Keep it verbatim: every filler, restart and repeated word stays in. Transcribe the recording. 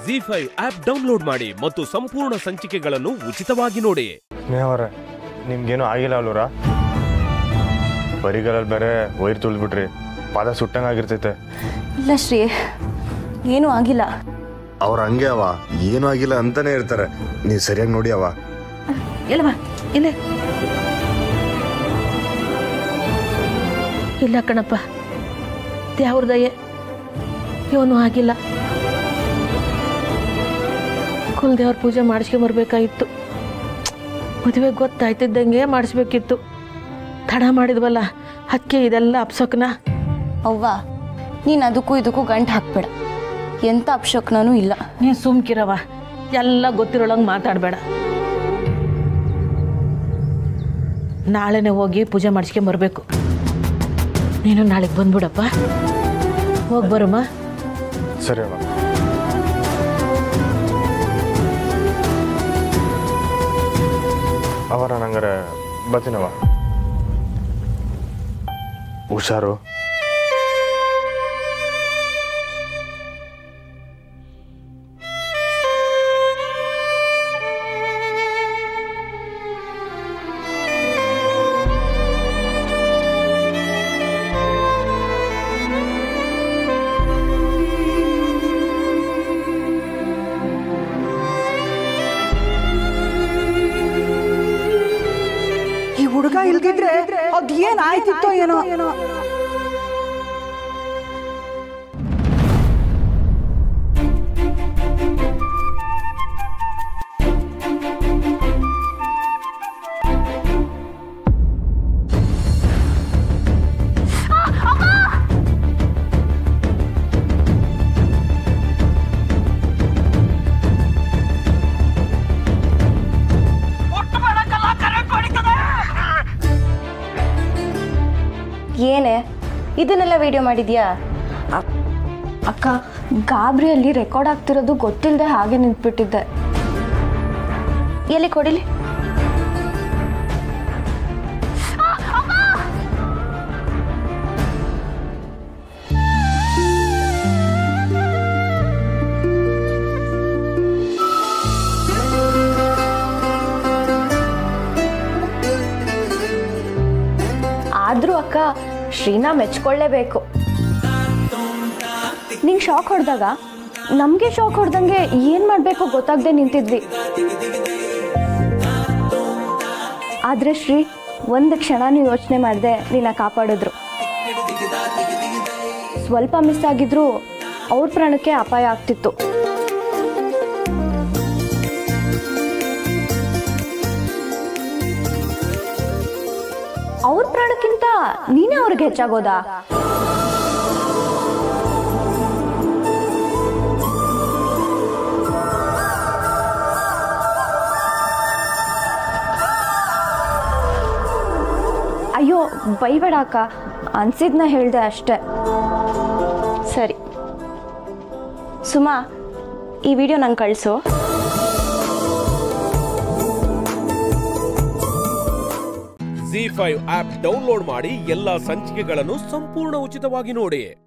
Zee five app download ಮಾಡಿ ಮತ್ತು ಸಂಪೂರ್ಣ ಸಂಚಿಕೆಗಳನ್ನು ಉಚಿತವಾಗಿ ನೋಡಿ. ಸ್ನೇಹವರೇ, ನಿಮ್ಗೇನು ಆಗಿಲ್ಲ ಅಲ್ವರಾ? ಬರಿಗಾಲಲ್ಲಿ ಬೇರೆ ವೈರ್ ತುಳಿದ್ಬಿಟ್ರಿ, ಪಾದ ಸುಟ್ಟಂಗಾಗಿರ್ತೈತೆ. ಇಲ್ಲ ಶ್ರೀ, ಏನೂ ಆಗಿಲ್ಲ. ಅವ್ರ ಹಂಗೆ ಅವ, ಏನೂ ಆಗಿಲ್ಲ ಅಂತಾನೆ ಇರ್ತಾರೆ. ನೀವು ಸರಿಯಾಗಿ ನೋಡಿ ಅವ. ಇಲ್ಲವ ಇಲ್ಲ ಇಲ್ಲ ಕಣಪ್ಪ, ದೇವ್ರ ದಯೆ, ಏನೂ ಆಗಿಲ್ಲ. ಕುಲದೇವ್ರ ಪೂಜೆ ಮಾಡಿಸ್ಕೊಂಬರ್ಬೇಕಾಗಿತ್ತು. ಮದುವೆ ಗೊತ್ತಾಯ್ತಿದ್ದಂಗೆ ಮಾಡಿಸ್ಬೇಕಿತ್ತು. ತಡ ಮಾಡಿದ್ವಲ್ಲ, ಅದಕ್ಕೆ ಇದೆಲ್ಲ ಅಪ್ಸಕ್ನ. ಅವ್ವ, ನೀನು ಅದಕ್ಕೂ ಇದಕ್ಕೂ ಗಂಟು ಹಾಕ್ಬೇಡ. ಎಂಥ ಅಪ್ಶಕ್ನೂ ಇಲ್ಲ. ನೀನು ಸುಮ್ಕಿರವ, ಎಲ್ಲ ಗೊತ್ತಿರೋಳಂಗೆ ಮಾತಾಡಬೇಡ. ನಾಳೆನೇ ಹೋಗಿ ಪೂಜೆ ಮಾಡಿಸ್ಕೊಂಬರ್ಬೇಕು. ನೀನು ನಾಳೆಗೆ ಬಂದ್ಬಿಡಪ್ಪ. ಹೋಗಿ ಬರಮ್ಮ. ಸರಿ ಅವ. ಅವರ ನಂಗಾರೆ ಬರ್ತೀನವ. ಹುಷಾರು. ಹುಡುಗ ಇಲ್ದಿದ್ರೆ ಅದೇನ್ ಆಯ್ತಿತ್ತೋ ಏನೋ. ಏನೇ ಇದನ್ನೆಲ್ಲ ವಿಡಿಯೋ ಮಾಡಿದ್ಯಾ? ಅಕ್ಕ, ಗಾಬರಿಯಲ್ಲಿ ರೆಕಾರ್ಡ್ ಆಗ್ತಿರೋದು ಗೊತ್ತಿಲ್ಲದೆ ಹಾಗೆ ನಿಂತ್ಬಿಟ್ಟಿದ್ದೆ. ಎಲ್ಲಿ ಕೊಡಿಲಿ? ಆದ್ರೂ ಅಕ್ಕ, ಶ್ರೀನಾ ಮೆಚ್ಕೊಳ್ಳೇಬೇಕು. ನಿಂಗೆ ಶಾಕ್ ಹೊಡೆದಾಗ ನಮಗೆ ಶಾಕ್ ಹೊಡೆದಂಗೆ ಏನು ಮಾಡಬೇಕು ಗೊತ್ತಾಗದೆ ನಿಂತಿದ್ವಿ. ಆದರೆ ಶ್ರೀ ಒಂದು ಕ್ಷಣನೂ ಯೋಚನೆ ಮಾಡದೆ ನಿನ್ನ ಕಾಪಾಡಿದ್ರು. ಸ್ವಲ್ಪ ಮಿಸ್ ಆಗಿದ್ರು ಅವ್ರ ಪ್ರಾಣಕ್ಕೆ ಅಪಾಯ ಆಗ್ತಿತ್ತು. ಅವ್ರ ಪ್ರಾಣಕ್ಕಿಂತ ನೀನೇ ಅವ್ರಿಗೆ ಹೆಚ್ಚಾಗೋದಾ? ಅಯ್ಯೋ ಬೈಬೇಡ ಅಕ್ಕ, ಅನ್ಸಿದ್ನ ಹೇಳ್ದೆ ಅಷ್ಟೆ. ಸರಿ ಸುಮಾ, ಈ ವಿಡಿಯೋ ನಂಗೆ ಕಳಿಸು. ಝೀ ಫೈವ್ ಆಪ್ ಡೌನ್ಲೋಡ್ ಮಾಡಿ ಎಲ್ಲಾ ಸಂಚಿಕೆಗಳನ್ನು ಸಂಪೂರ್ಣ ಉಚಿತವಾಗಿ ನೋಡಿ.